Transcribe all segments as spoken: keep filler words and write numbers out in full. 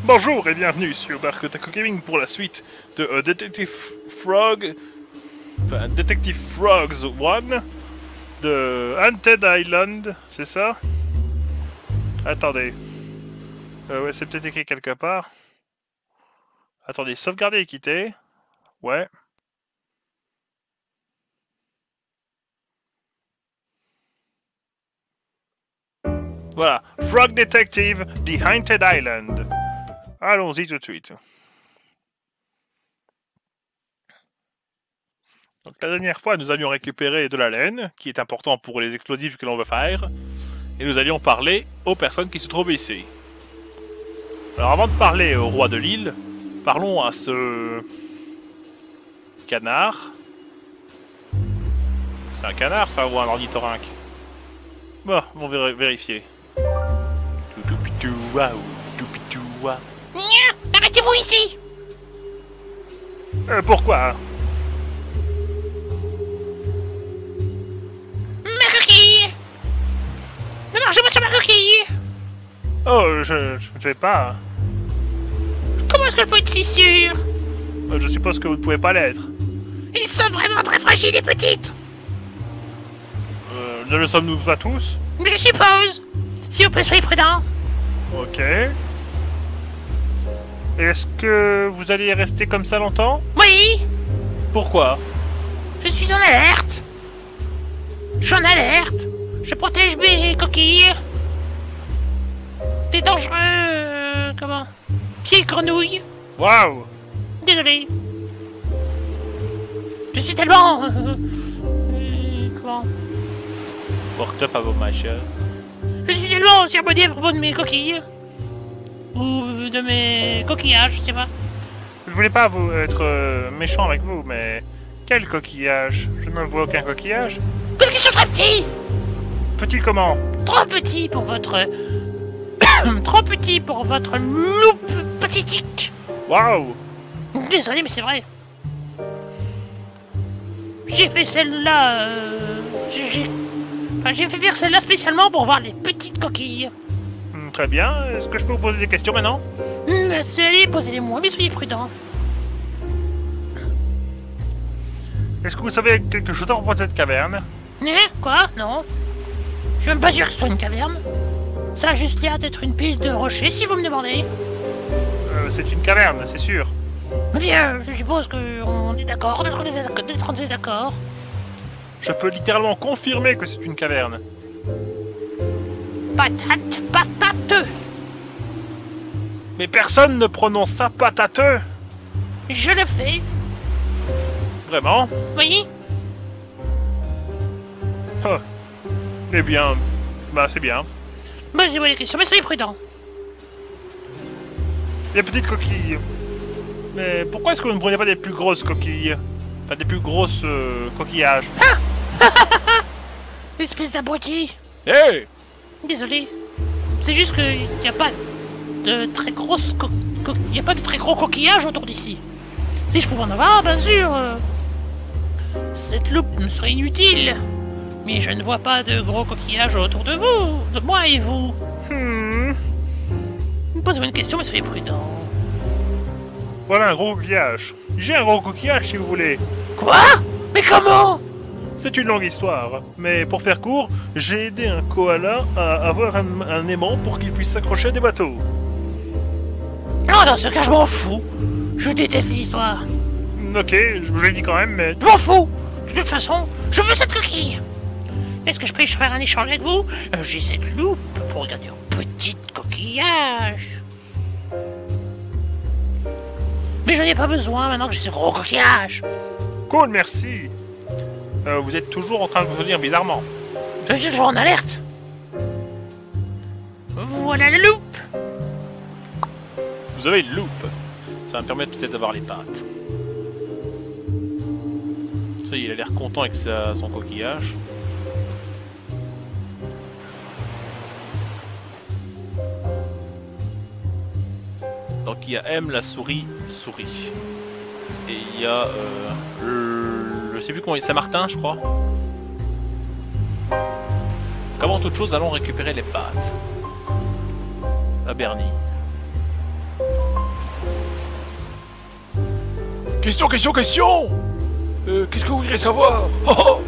Bonjour et bienvenue sur Dark Taco Gaming pour la suite de euh, Detective Frog... Enfin, Detective Frogs un de Haunted Island, c'est ça? Attendez. Euh, ouais, c'est peut-être écrit quelque part. Attendez, sauvegarder et quitter. Ouais. Voilà, Frog Detective, The Haunted Island. Allons-y tout de suite. Donc la dernière fois, nous avions récupéré de la laine, qui est important pour les explosifs que l'on veut faire, et nous allions parler aux personnes qui se trouvent ici. Alors avant de parler au roi de l'île, parlons à ce... canard. C'est un canard ça ou un ornithorynque? Bon, on va vérifier. Arrêtez-vous ici! Euh, pourquoi? Ma coquille! Ne marchez pas sur ma coquille! Oh, je, je ne vais pas. Comment est-ce que je peux être si sûr? Euh, je suppose que vous ne pouvez pas l'être. Ils sont vraiment très fragiles et petites! Euh, ne le sommes-nous pas tous? Je suppose! S'il vous plaît, soyez prudents! Ok. Est-ce que vous allez rester comme ça longtemps? Oui! Pourquoi? Je suis en alerte! Je suis en alerte! Je protège mes coquilles! Des dangereux... Euh, comment? Pieds grenouilles! Waouh! Désolé! Je suis tellement... Euh, euh, comment? Worked up à vos machins. Je suis tellement surmené à propos de mes coquilles. Ou de mes coquillages, je sais pas. Je voulais pas vous être euh, méchant avec vous, mais quel coquillage? Je ne vois aucun coquillage. Parce qu'ils sont très petits! Petit comment? Trop petits pour votre... Trop petits pour votre loupe pathétique! Waouh! Désolé, mais c'est vrai. J'ai fait celle-là... Euh... J'ai... Enfin, j'ai fait faire celle-là spécialement pour voir les petites coquilles. Hmm, très bien. Est-ce que je peux vous poser des questions maintenant? Hum, allez, posez-les-moi, mais soyez prudents. Est-ce que vous savez quelque chose à propos de cette caverne? Hein? Quoi? Non. Je suis même pas sûr que ce soit une caverne. Ça a juste l'air d'être une pile de rochers, si vous me demandez. euh, C'est une caverne, c'est sûr. Bien, je suppose qu'on est d'accord d'être en désaccord. d'être en désaccord. Je peux littéralement confirmer que c'est une caverne. Patate, patateux. Mais personne ne prononce ça patateux. Je le fais. Vraiment? Oui? Oh. Eh bien, bah c'est bien. Posez-moi les questions, mais soyez prudents. Les petites coquilles. Mais pourquoi est-ce que vous ne prenez pas des plus grosses coquilles? Enfin, des plus grosses euh, coquillages. Ah! Espèce d'abruti. Hé hey! Désolé. C'est juste qu'il n'y a pas de très grosses co... co... Il n'y a pas de très gros coquillages autour d'ici. Si je pouvais en avoir, bien sûr. Euh... Cette loupe me serait inutile. Mais je ne vois pas de gros coquillages autour de vous, de moi et vous. Hmm. Posez-moi une question, mais soyez prudents. Voilà un gros coquillage. J'ai un gros coquillage si vous voulez. Quoi? Mais comment? C'est une longue histoire, mais pour faire court, j'ai aidé un koala à avoir un, un aimant pour qu'il puisse s'accrocher à des bateaux. Non, dans ce cas, je m'en fous. Je déteste les histoires. Ok, je vous l'ai dit quand même, mais... Je m'en fous. De toute façon, je veux cette coquille. Est-ce que je peux faire un échange avec vous? euh, J'ai cette loupe pour regarder un petit coquillage. Mais je n'ai pas besoin maintenant que j'ai ce gros coquillage. Cool, merci. Euh, vous êtes toujours en train de vous tenir bizarrement. Je suis toujours en alerte. Voilà la loupe. Vous avez une loupe. Ça va me permettre peut-être d'avoir les pattes. Ça y est, il a l'air content avec sa, son coquillage. Donc il y a M, la souris, souris. Et il y a... Euh, le, je sais plus comment il est, Saint-Martin, je crois. Qu'avant toute chose, allons récupérer les pattes. À Bernie. Question, question, question. Euh, qu'est-ce que vous voudriez savoir? Oh, oh.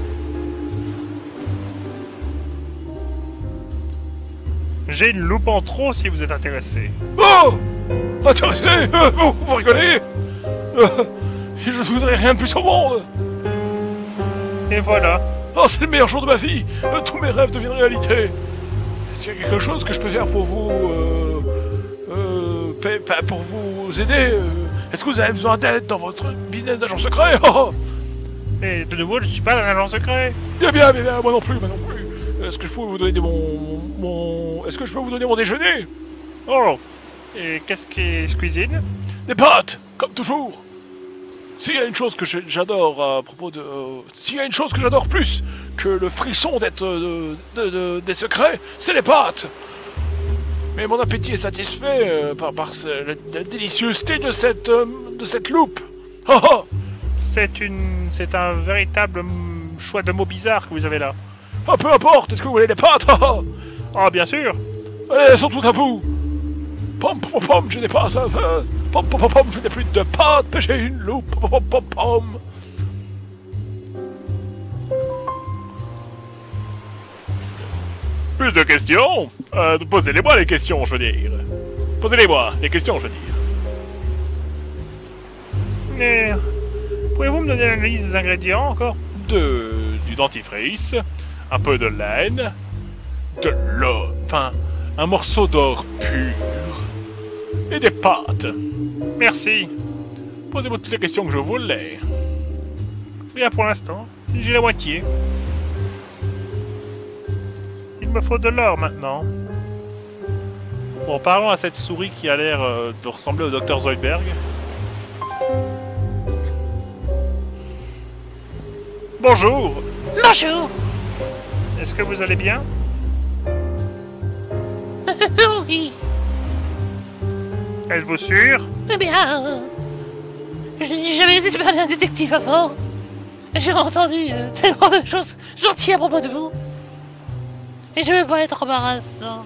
J'ai une loupe en trop si vous êtes intéressé. Oh, intéressé. euh, vous, vous rigolez? euh, Je ne voudrais rien de plus au monde. Et voilà. Oh, c'est le meilleur jour de ma vie. euh, Tous mes rêves deviennent réalité. Est-ce qu'il y a quelque chose que je peux faire pour vous... Euh, euh, pa- pa- pour vous aider? euh, Est-ce que vous avez besoin d'aide dans votre business d'agent secret? Oh, Et de nouveau, je suis pas un agent secret. bien, bien, bien, bien, moi non plus, moi non plus. Est-ce que je peux vous donner de mon... mon... Est-ce que je peux vous donner mon déjeuner? Oh. Et qu'est-ce qui se cuisine? Des pâtes, comme toujours. S'il y a une chose que j'ai- j'adore à propos de... euh, S'il y a une chose que j'adore plus que le frisson d'être euh, de- de- des secrets, c'est les pâtes. Mais mon appétit est satisfait euh, par, par ce- la, la délicieusité de cette, euh, de cette loupe. Oh, oh. C'est une... C'est un véritable mm, choix de mots bizarres que vous avez là. Ah, peu importe, est-ce que vous voulez des pâtes? Oh, oh. Ah, bien sûr. Allez, elles sont toutes à vous. Pom, pom, pom, j'ai des pâtes. euh, Pom, pom, pom, pom, je n'ai plus de pâtes, mais j'ai une loupe. Pom, pom, pom, pom. Plus de questions? euh, Posez-les-moi les questions, je veux dire. Posez-les-moi, les questions, je veux dire. Mais... Pouvez-vous me donner la liste des ingrédients encore? De... du dentifrice, un peu de laine, de l'or, enfin, un morceau d'or pur, et des pâtes. Merci. Posez-moi toutes les questions que je voulais. Bien pour l'instant, j'ai la moitié. Il me faut de l'or maintenant. Bon, parlons à cette souris qui a l'air euh, de ressembler au docteur Zoidberg. Bonjour. Bonjour. Est-ce que vous allez bien? Oui. Êtes-vous sûr? Eh bien, euh, je n'ai jamais été parler à un détective avant. J'ai entendu euh, tellement de choses gentilles à propos de vous. Et je veux pas être embarrassant.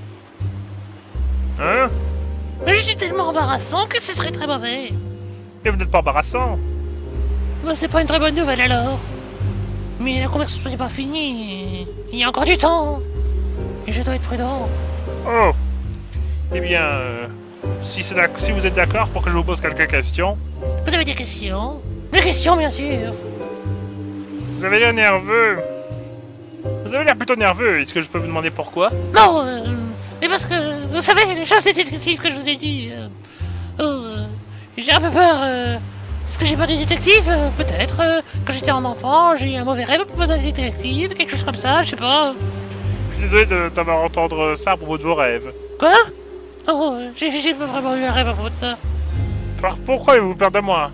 Hein? Mais je suis tellement embarrassant que ce serait très mauvais. Et vous n'êtes pas embarrassant? Bah, c'est pas une très bonne nouvelle alors. Mais la conversation n'est pas finie. Il y a encore du temps. Et je dois être prudent. Oh. Eh bien, euh, si, c'est d'ac- si vous êtes d'accord pour que je vous pose quelques questions. Vous avez des questions? Des questions, bien sûr. Vous avez l'air nerveux. Vous avez l'air plutôt nerveux. Est-ce que je peux vous demander pourquoi? Non, euh, mais parce que, vous savez, les choses détectives que je vous ai dit. Euh, oh, euh, j'ai un peu peur. Euh, Est-ce que j'ai peur des détectives? Euh, Peut-être. Euh, quand j'étais un enfant, j'ai eu un mauvais rêve à propos d'un détective, quelque chose comme ça, je sais pas. Je suis désolé de- d'avoir entendu ça à propos de vos rêves. Quoi? Oh, euh, j'ai j'ai pas vraiment eu un rêve à propos de ça. Par- Pourquoi avez-vous peur de moi?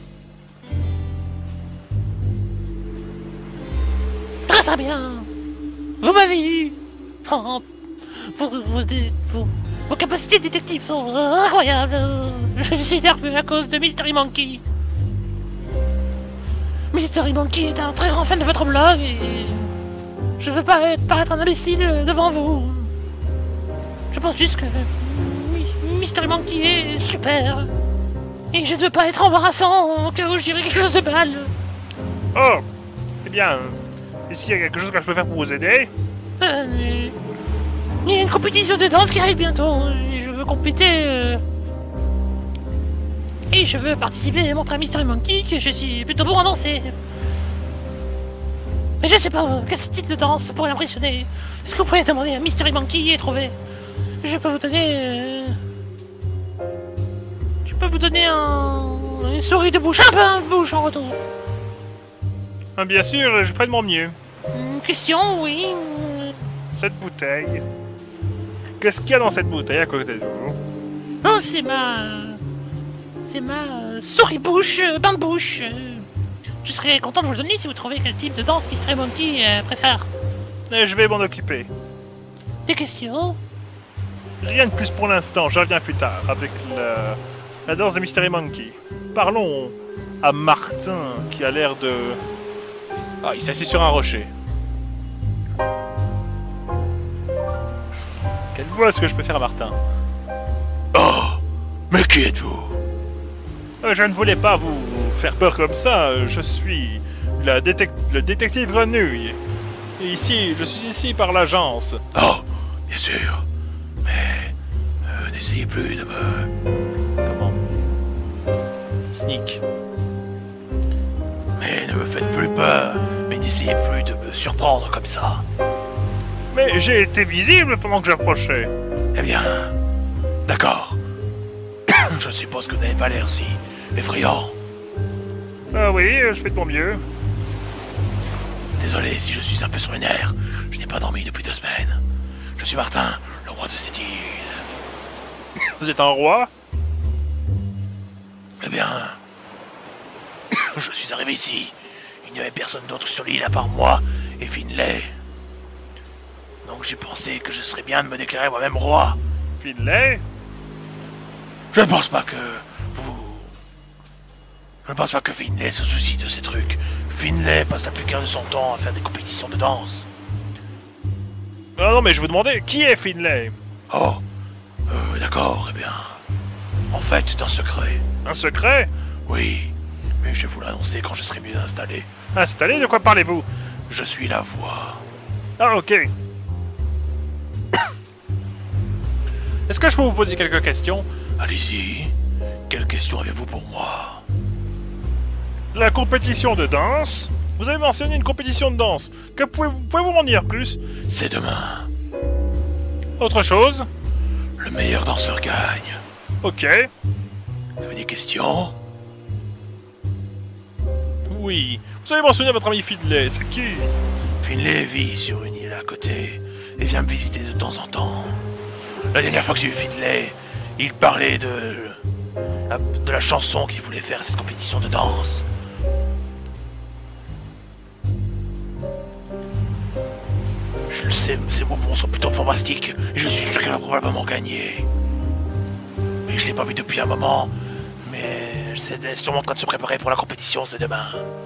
Très très bien. Vous m'avez eu. Oh, vos, vos, dé- vos- vos capacités détectives sont euh, incroyables. Euh, Je suis nerveux à cause de Mystery Monkey. Mystery Monkey est un très grand fan de votre blog et je veux pas être, paraître un imbécile devant vous. Je pense juste que My- Mystery Monkey est super. Et je ne veux pas être embarrassant au cas où je dirais quelque chose de mal. Oh. Eh bien, euh, est-ce qu'il y a quelque chose que je peux faire pour vous aider? Euh, il y a une compétition de danse qui arrive bientôt et je veux compéter. euh, Et je veux participer et montrer à Mystery Monkey que je suis plutôt bon à danser. Mais je sais pas euh, quel style de danse pourrait l'impressionner. Est-ce que vous pouvez demander à Mystery Monkey et trouver? Je peux vous donner. euh, Je peux vous donner un. Une souris de bouche, un peu un bouche en retour. Ah, bien sûr, je ferai de mon mieux. Une question, oui. euh, Cette bouteille. Qu'est-ce qu'il y a dans cette bouteille à côté de vous? Oh, c'est ma. C'est ma euh, souris bouche, euh, bain de bouche. euh. Je serais content de vous le donner si vous trouvez quel type de danse Mystery Monkey euh, préfère. Eh, je vais m'en occuper. Des questions? Rien de plus pour l'instant, je reviens plus tard avec la, la danse de Mystery Monkey. Parlons à Martin qui a l'air de... Ah, il s'assied sur un rocher. Quelle voix est-ce que je peux faire à Martin? Oh! Mais qui êtes-vous? Euh, je ne voulais pas vous faire peur comme ça. euh, Je suis la détec- le détective Grenouille. Et ici, je suis ici par l'agence. Oh, bien sûr. Mais euh, n'essayez plus de me... Comment? Sneak. Mais ne me faites plus peur. Mais n'essayez plus de me surprendre comme ça. Mais j'ai été visible pendant que j'approchais. Eh bien, d'accord. Je suppose que vous n'avez pas l'air si effrayant. Ah oui, euh, je fais de mon mieux. Désolé si je suis un peu sur les nerfs. Je n'ai pas dormi depuis deux semaines. Je suis Martin, le roi de cette île. Vous êtes un roi? Eh bien, je suis arrivé ici. Il n'y avait personne d'autre sur l'île à part moi et Finlay. Donc j'ai pensé que je serais bien de me déclarer moi-même roi. Finlay? Je ne pense pas que vous... Je ne pense pas que Finlay se soucie de ces trucs. Finlay passe la plupart de son temps à faire des compétitions de danse. Ah non, mais je vous demandais, qui est Finlay? Oh, euh, d'accord, eh bien... En fait, c'est un secret. Un secret? Oui, mais je vais vous l'annoncer quand je serai mieux installé. Installé? De quoi parlez-vous? Je suis la voix. Ah, ok. Est-ce que je peux vous poser quelques questions? Allez-y. Quelle question avez-vous pour moi? La compétition de danse? Vous avez mentionné une compétition de danse. Que pouvez-vous pouvez-vous m'en dire plus? C'est demain. Autre chose? Le meilleur danseur gagne. Ok. Vous avez des questions? Oui. Vous avez mentionné votre ami Finlay. C'est qui? Finlay vit sur une île à côté et vient me visiter de temps en temps. La dernière fois que j'ai vu Finlay, il parlait de... de la chanson qu'il voulait faire à cette compétition de danse. Je le sais, ces mots sont plutôt fantastiques et je suis sûr qu'elle va probablement gagner. Mais je l'ai pas vu depuis un moment, mais c'est sûrement en train de se préparer pour la compétition, c'est demain.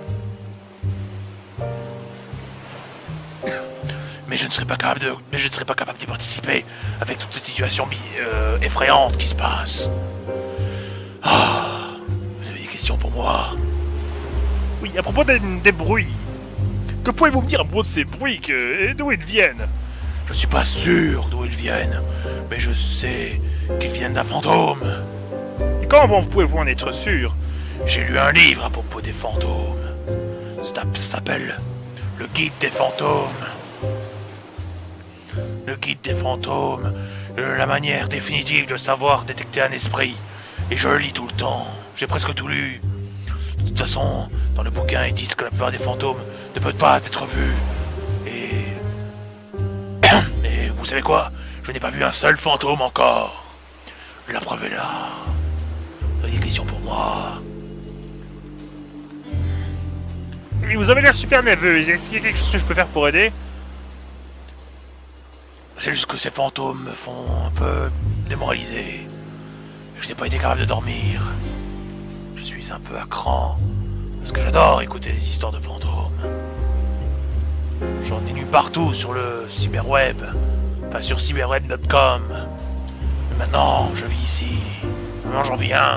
Mais je ne serai pas capable de, mais je ne serai pas capable d'y participer avec toute cette situation bi- euh, effrayante qui se passe. Ah, vous avez des questions pour moi? Oui, à propos des, des bruits. Que pouvez-vous me dire à propos de ces bruits que, et d'où ils viennent? Je suis pas sûr d'où ils viennent, mais je sais qu'ils viennent d'un fantôme. Et comment pouvez-vous en être sûr? J'ai lu un livre à propos des fantômes. Ça s'appelle Le Guide des fantômes. Le Guide des fantômes, euh, la manière définitive de savoir détecter un esprit. Et je le lis tout le temps. J'ai presque tout lu. De toute façon, dans le bouquin, ils disent que la plupart des fantômes ne peuvent pas être vus. Et... Et vous savez quoi? Je n'ai pas vu un seul fantôme encore. La preuve est là. Vous avez des questions pour moi? Et vous avez l'air super nerveux. Est-ce qu'il y a quelque chose que je peux faire pour aider? C'est juste que ces fantômes me font un peu démoraliser. Je n'ai pas été capable de dormir. Je suis un peu à cran. Parce que j'adore écouter les histoires de fantômes. J'en ai lu partout sur le cyberweb. Enfin sur cyberweb point com. Mais maintenant, je vis ici. Maintenant, j'en viens.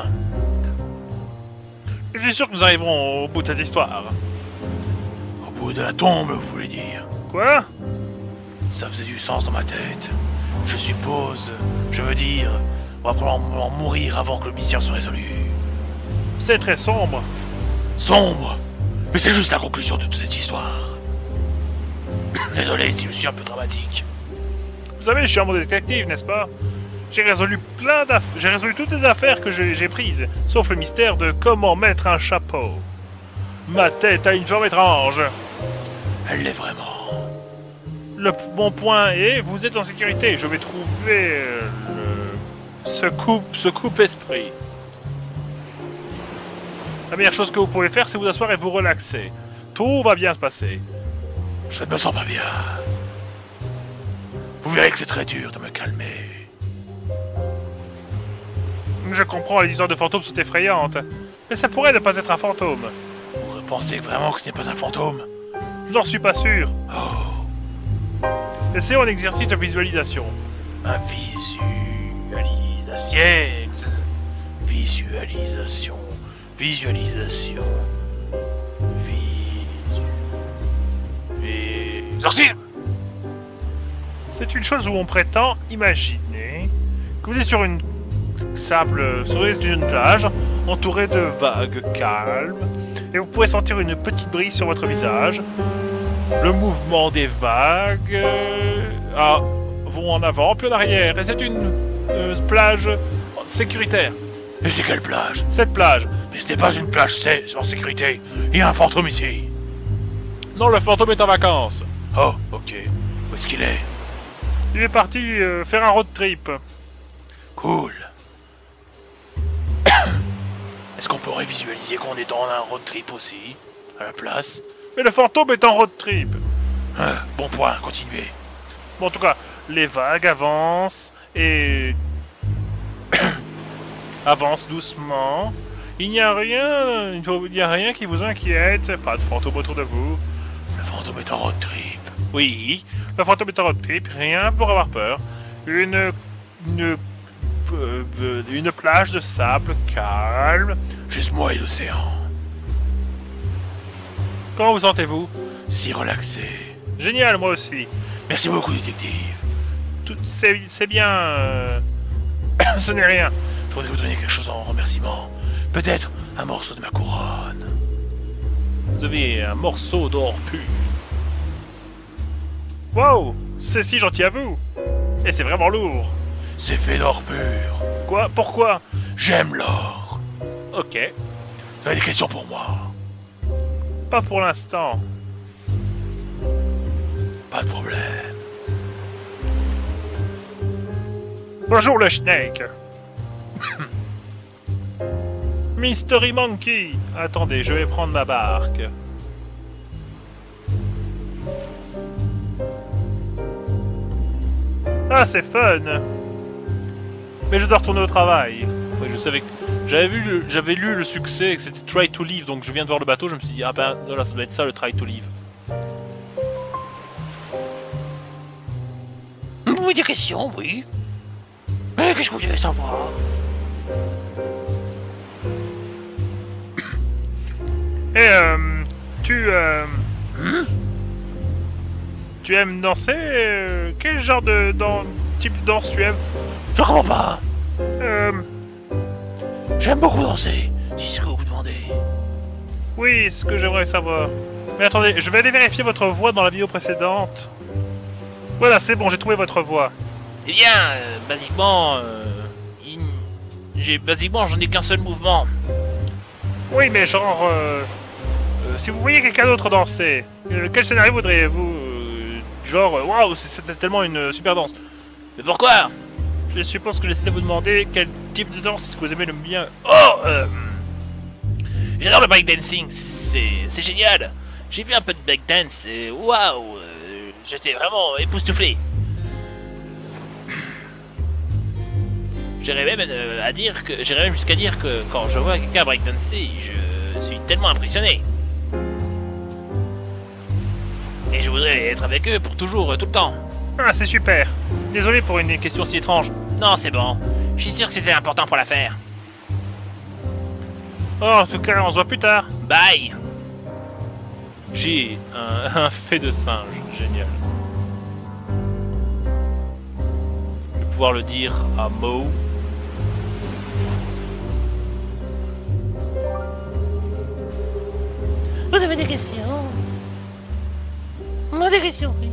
Je suis sûr que nous arriverons au bout de cette histoire. Au bout de la tombe, vous voulez dire? Quoi? Ça faisait du sens dans ma tête. Je suppose, je veux dire, on va probablement mourir avant que le mystère soit résolu. C'est très sombre. Sombre? Mais c'est juste la conclusion de toute cette histoire. Désolé si je suis un peu dramatique. Vous savez, je suis un bon détective, n'est-ce pas? J'ai résolu plein d'affaires. J'ai résolu toutes les affaires que j'ai j'ai prises, sauf le mystère de comment mettre un chapeau. Ma tête a une forme étrange. Elle l'est vraiment. Le bon point est, vous êtes en sécurité. Je vais trouver euh, le... ce coupe, ce coupe-esprit. La meilleure chose que vous pouvez faire, c'est vous asseoir et vous relaxer. Tout va bien se passer. Je ne me sens pas bien. Vous verrez que c'est très dur de me calmer. Je comprends, les histoires de fantômes sont effrayantes. Mais ça pourrait ne pas être un fantôme. Vous pensez vraiment que ce n'est pas un fantôme? Je n'en suis pas sûr. Oh, Essayons un exercice de visualisation. un visualisation. Visualisation. Visualisation. Visu... Exorcisme. C'est une chose où on prétend imaginer que vous êtes sur une sable, sur une plage, entourée de vagues calmes, et vous pouvez sentir une petite brise sur votre visage. Le mouvement des vagues euh, ah, vont en avant puis en arrière, et c'est une euh, plage sécuritaire. Mais c'est quelle plage? Cette plage. Mais ce n'est pas une plage c'est en sécurité. Il y a un fantôme ici. Non, le fantôme est en vacances. Oh, ok. Où est-ce qu'il est? Il est parti euh, faire un road trip. Cool. Est-ce qu'on pourrait visualiser qu'on est dans un road trip aussi, à la place? Mais le fantôme est en road trip. Ah, bon point, continuez. Bon, en tout cas, les vagues avancent et... avancent doucement. Il n'y a rien, il faut- il n'y a rien qui vous inquiète. Pas de fantôme autour de vous. Le fantôme est en road trip. Oui, le fantôme est en road trip, rien pour avoir peur. Une... une... euh, euh, une plage de sable calme. Juste moi et l'océan. Comment vous sentez-vous? Si relaxé. Génial, moi aussi. Merci beaucoup, détective. Tout- C'est c'est bien... euh, ce n'est rien. Je voudrais vous donner quelque chose en remerciement. Peut-être un morceau de ma couronne. Vous avez un morceau d'or pur. Wow, c'est si gentil à vous. Et c'est vraiment lourd. C'est fait d'or pur. Quoi? Pourquoi? J'aime l'or. Ok, Vous avez des questions pour moi? pas pour l'instant. Pas de problème. Bonjour le Snake. Mystery Monkey. Attendez, je vais prendre ma barque. Ah, c'est fun. Mais je dois retourner au travail. Oui, je savais que... J'avais vu, le- j'avais lu le succès et que c'était Try to Leave, donc je viens de voir le bateau, je me suis dit, ah ben, voilà, ça doit être ça le Try to Leave. Oui, des questions, oui. Mais qu'est-ce que vous devez savoir? Et euh, tu euh, tu aimes danser? euh, Quel genre de dan- type de danse tu aimes? Je comprends pas. Euh, J'aime beaucoup danser, si c'est ce que vous demandez. oui, c'est ce que j'aimerais savoir. Mais attendez, je vais aller vérifier votre voix dans la vidéo précédente. Voilà, c'est bon, j'ai trouvé votre voix. Eh bien, euh, basiquement, euh, il- j'ai basiquement, j'en ai qu'un seul mouvement. Oui, mais genre, euh, euh, si vous voyez quelqu'un d'autre danser, euh, quel scénario voudriez-vous euh, Genre, euh, waouh, c'est- c'était tellement une super danse. Mais pourquoi? Je suppose que j'essaie de vous demander quel type de danse est-ce que vous aimez le bien. Oh, euh, J'adore le breakdancing, c'est- c'est c'est génial. J'ai vu un peu de breakdance et waouh, euh, j'étais vraiment époustouflé. J'irais même euh, à dire que j'irais même jusqu'à dire que quand je vois quelqu'un breakdancer, je suis tellement impressionné. Et je voudrais être avec eux pour toujours, euh, tout le temps. ah, c'est super. Désolé pour une question si étrange. Non, c'est bon. Je suis sûr que c'était important pour l'affaire. Oh, en tout cas, on se voit plus tard. Bye. J'ai un, un fait de singe, génial. De pouvoir le dire à Mo. Vous avez des questions? Moi, des questions, oui.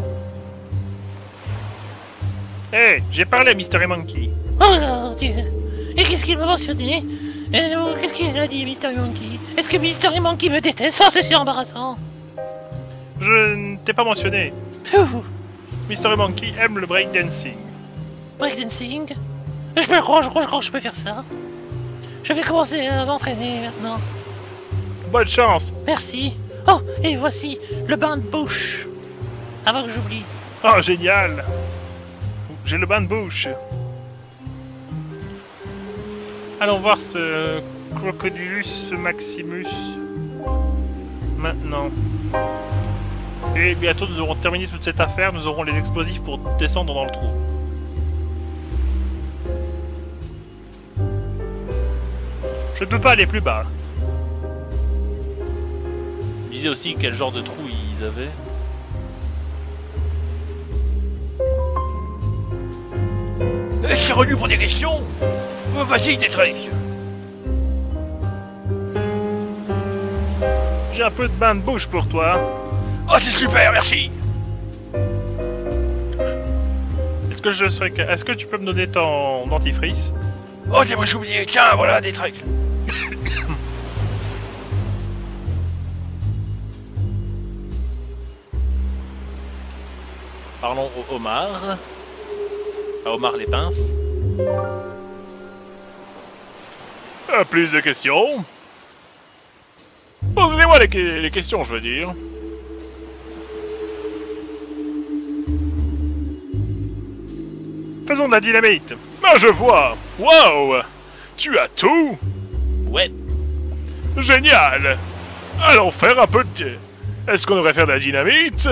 Hé, j'ai parlé à Mystery Monkey. Oh, mon Dieu. Et qu'est-ce qu'il m'a mentionné? Et, euh, Qu'est-ce qu'il a dit, Mystery Monkey? Est-ce que Mystery Monkey me déteste? Oh, c'est si embarrassant. Je ne t'ai pas mentionné. Ouh. Mystery Monkey aime le breakdancing. Breakdancing? Je peux le croire, je crois, je crois que je peux faire ça. Je vais commencer à m'entraîner maintenant. Bonne chance. Merci. Oh, et voici le bain de bouche. Avant que j'oublie. Oh, génial. J'ai le bain de bouche. Allons voir ce Crocodilus Maximus. Maintenant. Et bientôt nous aurons terminé toute cette affaire, nous aurons les explosifs pour descendre dans le trou. Je ne peux pas aller plus bas. Je disais aussi quel genre de trou ils avaient. C'est revenu pour des questions. Oh, vas-y, Détrec. J'ai un peu de bain de bouche pour toi. Oh, c'est super, merci. Est-ce que je serais... Est-ce que tu peux me donner ton dentifrice? Oh, j'ai presque oublié. Tiens, voilà, Détrec. Parlons au homard. À Omar les pinces. Euh, plus de questions? Posez-moi les, les questions, je veux dire. Faisons de la dynamite. Ah, je vois. Waouh. Tu as tout? Ouais. Génial. Allons faire un peu de... Est-ce qu'on devrait faire de la dynamite?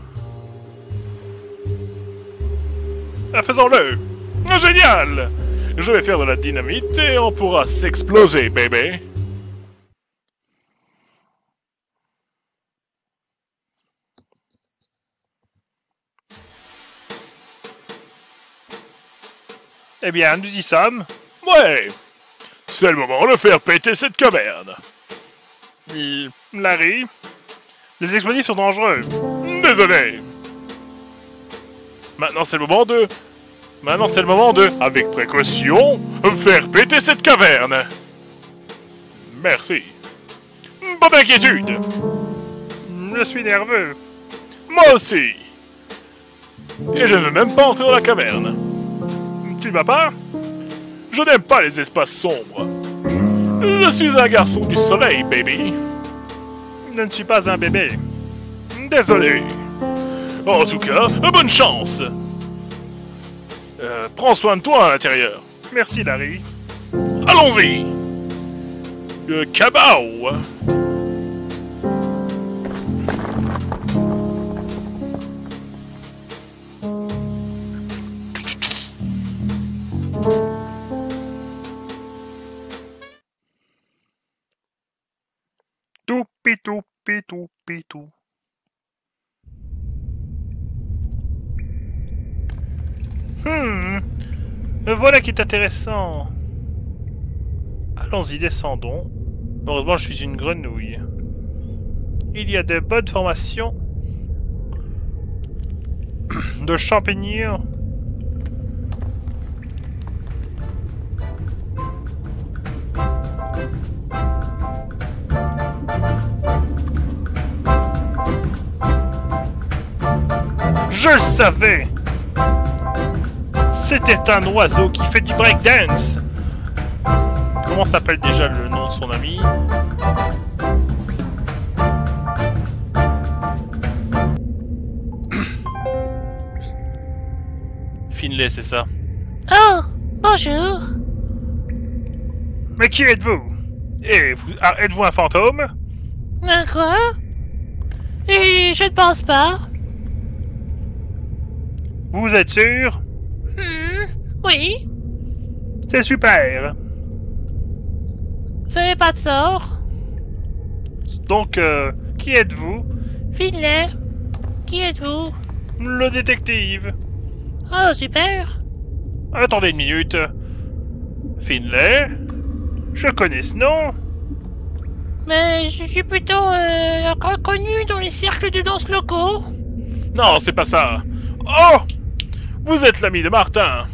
Ah, faisons-le. Ah, génial. Je vais faire de la dynamite et on pourra s'exploser, bébé. Eh bien, nous y sommes. Ouais. C'est le moment de faire péter cette caverne. L- Larry, les explosifs sont dangereux. Désolé. Maintenant c'est le moment de... Maintenant c'est le moment de, avec précaution, faire péter cette caverne. Merci. Pas d'inquiétude. Je suis nerveux. Moi aussi. Et je ne veux même pas entrer dans la caverne. Tu vas pas? Je n'aime pas les espaces sombres. Je suis un garçon du soleil, baby. Je ne suis pas un bébé. Désolé. En tout cas, bonne chance. Euh, prends soin de toi à l'intérieur. Merci, Larry. Allons-y. Euh, Cabao. Tout pitou pitou pitou. Hmm. Voilà qui est intéressant. Allons-y, descendons. Heureusement, je suis une grenouille. Il y a de bonnes formations de champignons. Je le savais! C'était un oiseau qui fait du breakdance! Comment s'appelle déjà le nom de son ami? Finlay, c'est ça. Oh, bonjour. Mais qui êtes-vous? Et vous, ah, êtes-vous un fantôme? Un quoi? Et je ne pense pas. Vous êtes sûr? Hmm, oui. C'est super! Vous n'avez pas de tort. Donc, euh, qui êtes-vous? Finlay, qui êtes-vous? Le détective. Oh, super. Attendez une minute. Finlay? Je connais ce nom. Mais je suis plutôt euh, connu dans les cercles de danse locaux. Non, c'est pas ça. Oh! Vous êtes l'ami de Martin.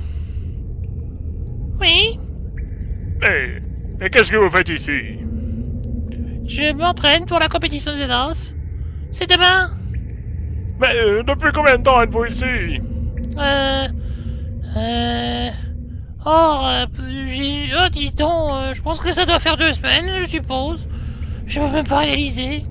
Oui, Et, et qu'est-ce que vous faites ici? je m'entraîne pour la compétition de danse. C'est demain. Mais euh, depuis combien de temps êtes-vous ici? Euh... Euh... Or, euh, j'ai... Oh, dis donc, euh, je pense que ça doit faire deux semaines, je suppose. Je peux même pas réaliser.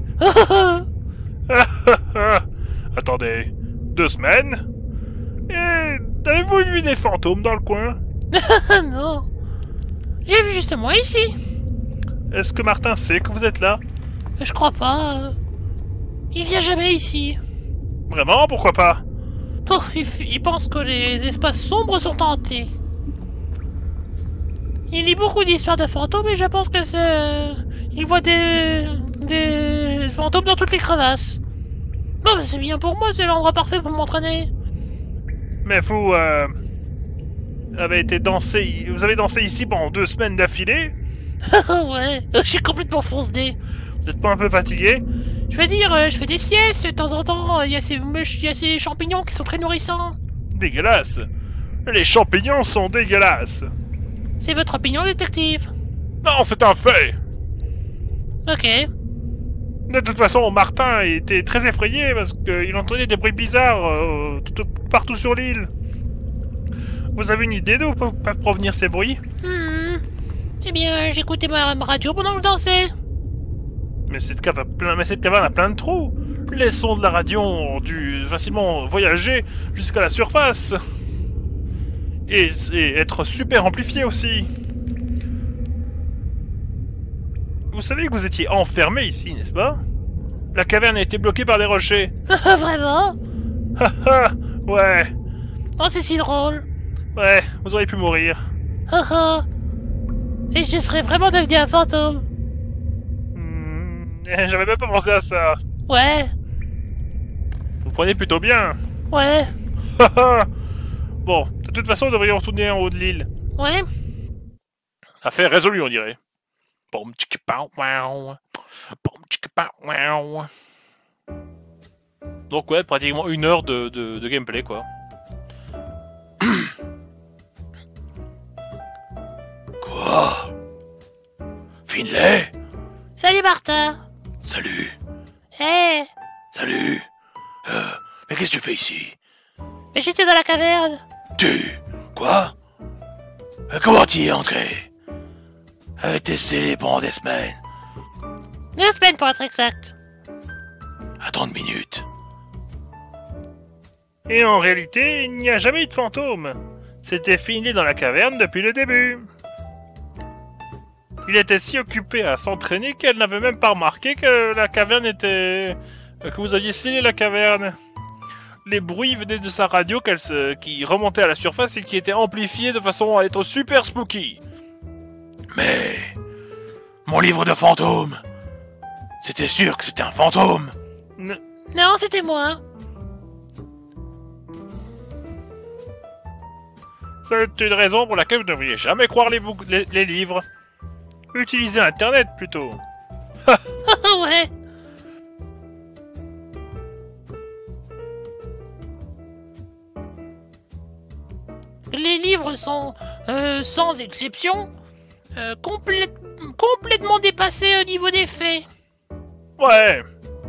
Attendez, deux semaines? Et avez-vous vu des fantômes dans le coin? Non. J'ai vu juste moi ici. Est-ce que Martin sait que vous êtes là? Je crois pas. euh, Il vient jamais ici. Vraiment? Pourquoi pas? Oh, il, f- il pense que les espaces sombres sont hantés. Il lit beaucoup d'histoires de fantômes et je pense que c'est... euh, il voit des... des fantômes dans toutes les crevasses. Non, mais c'est bien pour moi, c'est l'endroit parfait pour m'entraîner. Mais vous euh, avez été dansé, vous avez dansé ici pendant deux semaines d'affilée. Ouais, je suis complètement fonce-dé. Vous n'êtes pas un peu fatigué? Je veux dire, euh, je fais des siestes de temps en temps, il y a ces mouches- il y a ces champignons qui sont très nourrissants. Dégueulasse. Les champignons sont dégueulasses. C'est votre opinion, détective? Non, c'est un fait. Ok. De toute façon, Martin était très effrayé parce qu'il entendait des bruits bizarres euh, tout- partout sur l'île. Vous avez une idée d'où peuvent peuvent provenir ces bruits? Hmm. Eh bien, j'écoutais ma ma radio pendant que je dansais. Mais cette cave a plein, mais cette caverne a plein de trous. Les sons de la radio ont dû facilement voyager jusqu'à la surface. Et, et être super amplifiés aussi. Vous savez que vous étiez enfermé ici, n'est-ce pas? La caverne a été bloquée par des rochers. Vraiment? Haha, ouais, Oh, c'est si drôle. ouais, vous auriez pu mourir. Haha. Et je serais vraiment devenu un fantôme. Hmm, j'avais même pas pensé à ça. Ouais, Vous prenez plutôt bien. ouais, Haha. Bon, de toute façon, nous devrions retourner en haut de l'île. ouais. Affaire résolue, on dirait. Pom, tchiki, pow, wow. Pom, tchiki, pow, wow. Donc ouais, pratiquement une heure de, de, de gameplay, quoi. Quoi? Finlay? Salut, Martin. Salut. Eh, Salut. Euh, mais qu'est-ce que tu fais ici? mais j'étais dans la caverne. Tu? Quoi? Euh, Comment t'y es entré? Avec tes scellé pendant des semaines. Deux semaines pour être exact. À trente minutes. Et en réalité, il n'y a jamais eu de fantôme. C'était Finlay dans la caverne depuis le début. Il était si occupé à s'entraîner qu'elle n'avait même pas remarqué que la caverne était... que vous aviez scellé la caverne. Les bruits venaient de sa radio qu'elle se... qui remontait à la surface et qui étaient amplifiés de façon à être super spooky. Mais... Mon livre de fantômes. C'était sûr que c'était un fantôme. Ne- Non, c'était moi. C'est une raison pour laquelle vous ne devriez jamais croire les, bouc- les, les livres. Utilisez Internet plutôt. Ouais. Les livres sont, euh, sans exception, euh, complète- complètement dépassés au niveau des faits. Ouais.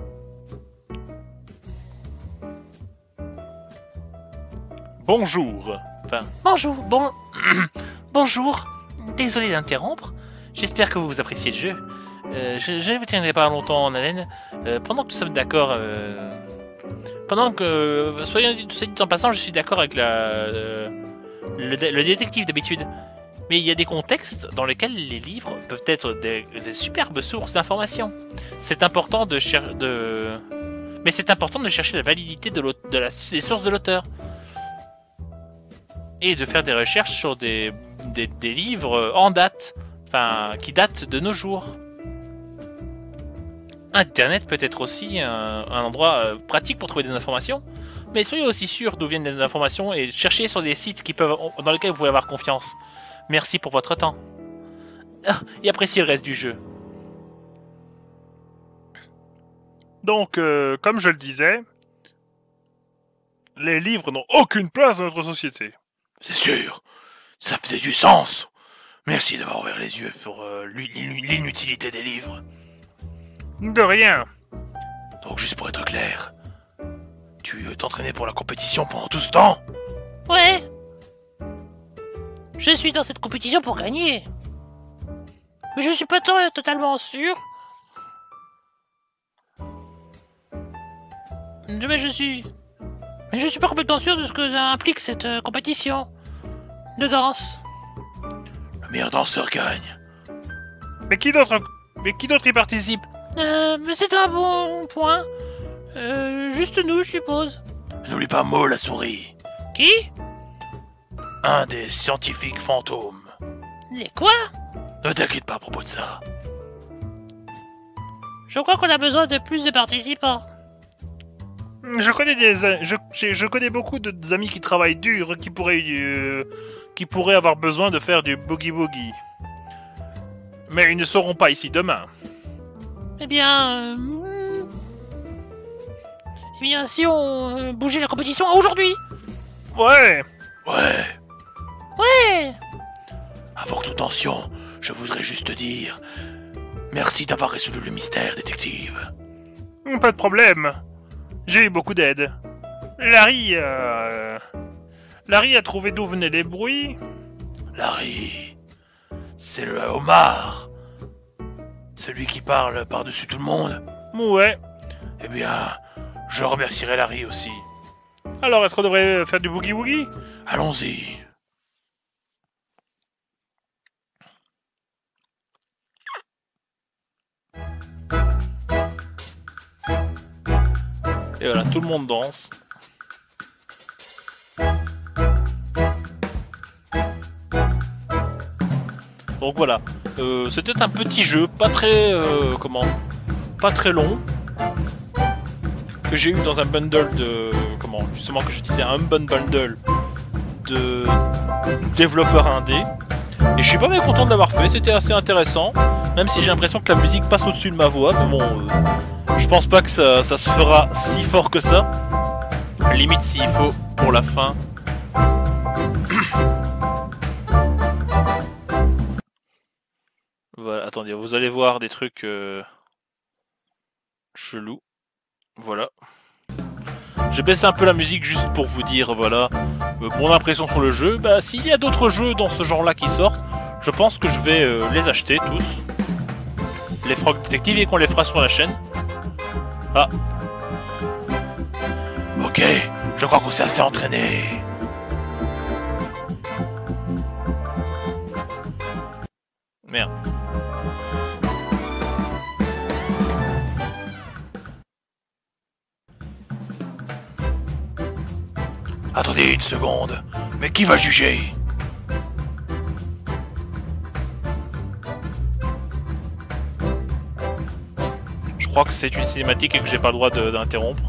Bonjour. Enfin, Bonjour, bon... bonjour. Désolé d'interrompre. J'espère que vous appréciez le jeu. Euh, je, je ne vous tiendrai pas longtemps en haleine. Euh, pendant que nous sommes d'accord... euh, pendant que... Soyons dit en passant, je suis d'accord avec la, euh, le, dé- le détective d'habitude. Mais il y a des contextes dans lesquels les livres peuvent être des, des superbes sources d'informations. C'est important de chercher... De... Mais c'est important de chercher la validité de, l'aute- de la, des sources de l'auteur. Et de faire des recherches sur des, des, des livres en date. Enfin, qui datent de nos jours. Internet peut être aussi un, un endroit euh, pratique pour trouver des informations. Mais soyez aussi sûr d'où viennent les informations et cherchez sur des sites qui peuvent, dans lesquels vous pouvez avoir confiance. Merci pour votre temps. Ah, et appréciez le reste du jeu. Donc, euh, comme je le disais, les livres n'ont aucune place dans notre société. C'est sûr. Ça faisait du sens. Merci d'avoir ouvert les yeux pour euh, l'inu- l'inutilité des livres. De rien. Donc juste pour être clair, tu euh, t'entraînais pour la compétition pendant tout ce temps? Ouais. Je suis dans cette compétition pour gagner. Mais je suis pas to- totalement sûr. Mais je suis... Mais je suis pas complètement sûr de ce que ça implique cette euh, compétition de danse. Le meilleur danseur gagne. Mais qui d'autre, mais qui d'autre y participe? Euh, mais c'est un bon point. Euh, juste nous, je suppose. N'oublie pas Mo la souris. Qui? Un des scientifiques fantômes. Les quoi? Ne t'inquiète pas à propos de ça. Je crois qu'on a besoin de plus de participants. Je connais des, je, je, je connais beaucoup de des amis qui travaillent dur, qui pourraient, euh, qui pourraient avoir besoin de faire du boogie boogie. Mais ils ne seront pas ici demain. Eh bien... Euh... Eh bien, si on euh, bougeait la compétition à aujourd'hui. Ouais. Ouais. Ouais. Avant toute tension, je voudrais juste te dire... Merci d'avoir résolu le mystère, détective. Pas de problème. J'ai eu beaucoup d'aide. Larry, euh... Larry a trouvé d'où venaient les bruits. Larry... C'est le homard. Celui qui parle par-dessus tout le monde. Ouais. Eh bien, je remercierai Larry aussi. Alors, est-ce qu'on devrait faire du boogie woogie? Allons-y. Et voilà, tout le monde danse. Donc voilà, euh, c'était un petit jeu, pas très, euh, comment, pas très long, que j'ai eu dans un bundle de, comment, justement que j'utilisais un bundle de développeurs indés. Et je suis pas bien content de l'avoir fait, c'était assez intéressant, même si j'ai l'impression que la musique passe au-dessus de ma voix, mais bon, euh, je pense pas que ça, ça se fera si fort que ça. Limite s'il faut pour la fin. Voilà, attendez, vous allez voir des trucs euh, chelous. Voilà. J'ai baissé un peu la musique juste pour vous dire, voilà, euh, mon impression sur le jeu. Bah, s'il y a d'autres jeux dans ce genre-là qui sortent, je pense que je vais euh, les acheter tous. Les Frog Detective et qu'on les fera sur la chaîne. Ah. Ok, je crois qu'on s'est assez entraîné. Merde. Attendez une seconde, mais qui va juger? Je crois que c'est une cinématique et que j'ai pas le droit de- d'interrompre.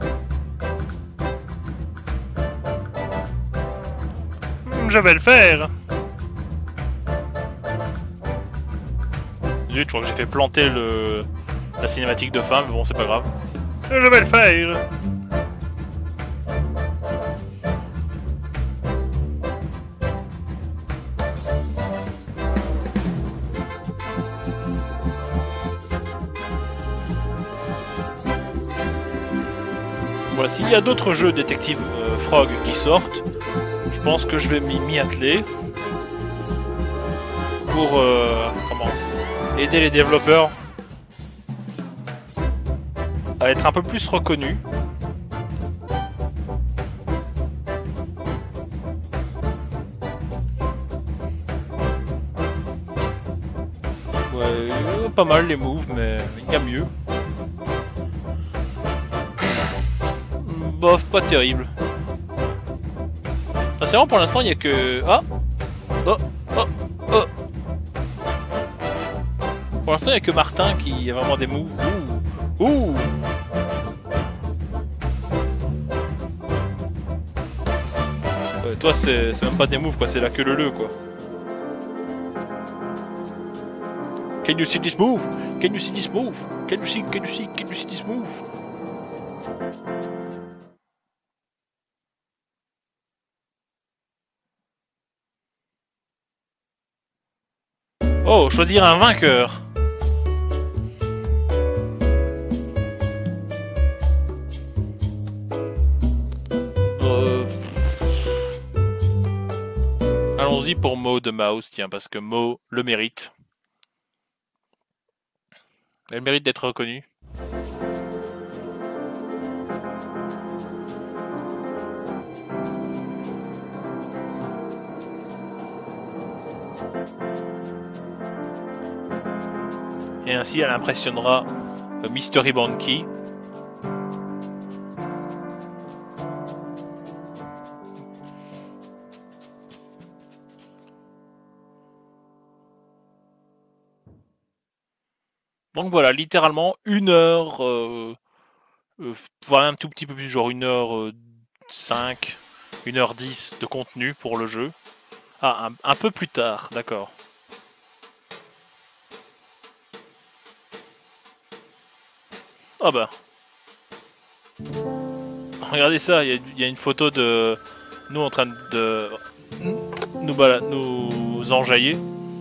Je vais le faire. Zut, je crois que j'ai fait planter le la cinématique de fin, mais bon, c'est pas grave. Je vais le faire. Voilà, s'il y a d'autres jeux Détective euh, Frog qui sortent, je pense que je vais m'y m'y atteler pour euh, comment aider les développeurs à être un peu plus reconnus. Ouais, euh, pas mal les moves, mais il y a mieux. Bof, pas terrible. Ah, c'est vraiment pour l'instant, il n'y a que... Ah Oh Oh Oh Pour l'instant, il n'y a que Martin qui a vraiment des moves. Ouh Ouh Ouais, toi, c'est c'est même pas des moves, quoi. C'est la queue leu, quoi. Can you see this move? Can you see this move? Can you see, can you see, can you see this move? Oh, choisir un vainqueur. Euh... Allons-y pour Mo de Mouse, tiens, parce que Mo le mérite. Elle mérite d'être reconnue. Et ainsi, elle impressionnera euh, Mystery Monkey. Donc voilà, littéralement une heure, euh, euh, voire un tout petit peu plus, genre une heure cinq, une heure dix de contenu pour le jeu. Ah, un, un peu plus tard, d'accord. Ah bah. Regardez ça, il y, y a une photo de nous en train de nous, bala nous enjailler.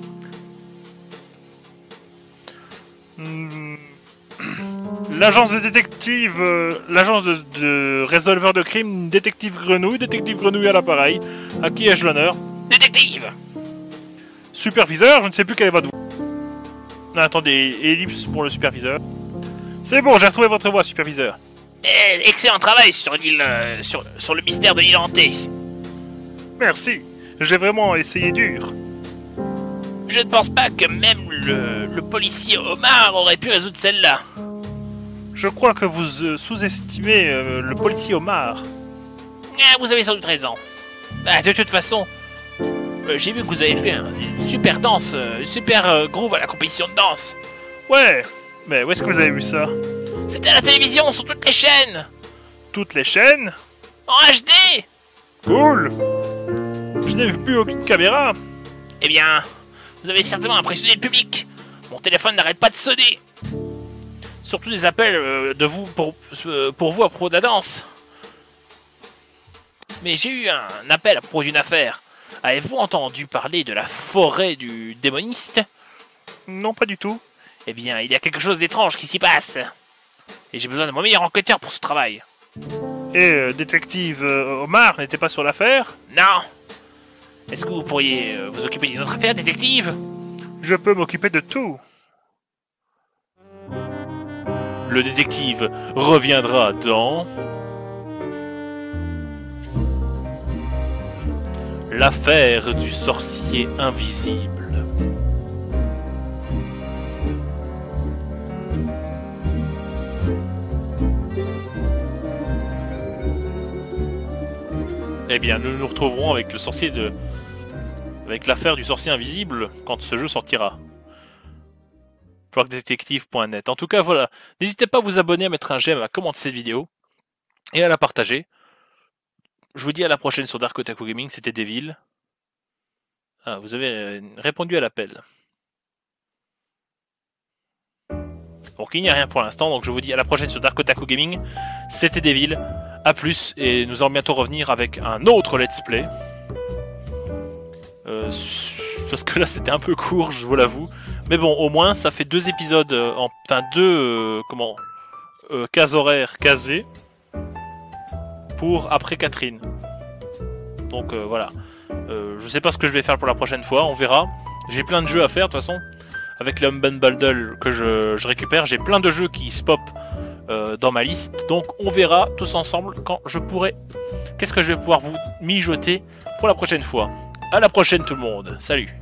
Hmm. L'agence de détective, euh, l'agence de, de résolveur de crime, détective Grenouille, détective Grenouille à l'appareil. À qui ai-je l'honneur? Détective! Superviseur, je ne sais plus quel est votre voix. Ah, attendez, ellipse pour le superviseur. C'est bon, j'ai retrouvé votre voix, superviseur. Eh, excellent travail sur l'île, euh, sur, sur le mystère de l'île hantée. Merci, j'ai vraiment essayé dur. Je ne pense pas que même le, le policier Omar aurait pu résoudre celle-là. Je crois que vous euh, sous-estimez euh, le policier Omar. Ah, vous avez sans doute raison. Ah, de toute façon, euh, j'ai vu que vous avez fait un, une super danse, euh, une super euh, groove à la compétition de danse. Ouais, mais où est-ce que vous avez vu ça? C'était à la télévision, sur toutes les chaînes. Toutes les chaînes? En H D. Cool. Je n'ai plus aucune caméra. Eh bien, vous avez certainement impressionné le public. Mon téléphone n'arrête pas de sonner. Surtout des appels euh, de vous pour, euh, pour vous à propos de la danse. Mais j'ai eu un appel à propos d'une affaire. Avez-vous entendu parler de la forêt du démoniste? Non, pas du tout. Eh bien, il y a quelque chose d'étrange qui s'y passe. Et j'ai besoin de mon meilleur enquêteur pour ce travail. Et euh, détective euh, Omar n'était pas sur l'affaire? Non. Est-ce que vous pourriez euh, vous occuper d'une autre affaire, détective? Je peux m'occuper de tout. Le détective reviendra dans... L'affaire du sorcier invisible. Eh bien, nous nous retrouverons avec le sorcier de... avec l'affaire du sorcier invisible quand ce jeu sortira. frog detective point net. En tout cas, voilà. N'hésitez pas à vous abonner, à mettre un j'aime, à commenter cette vidéo et à la partager. Je vous dis à la prochaine sur Dark Otaku Gaming. C'était Devil. Ah, vous avez répondu à l'appel. Donc il n'y a rien pour l'instant, donc je vous dis à la prochaine sur Dark Otaku Gaming. C'était Devil. A plus, et nous allons bientôt revenir avec un autre let's play. Euh, parce que là c'était un peu court, je vous l'avoue. Mais bon, au moins ça fait deux épisodes, euh, en, enfin deux, euh, comment, euh, cases horaires casées pour après Catherine. Donc euh, voilà. Euh, je sais pas ce que je vais faire pour la prochaine fois, on verra. J'ai plein de jeux à faire de toute façon. Avec les Humble Bundle que je, je récupère, j'ai plein de jeux qui se pop euh, dans ma liste. Donc on verra tous ensemble quand je pourrai. Qu'est-ce que je vais pouvoir vous mijoter pour la prochaine fois. À la prochaine tout le monde. Salut.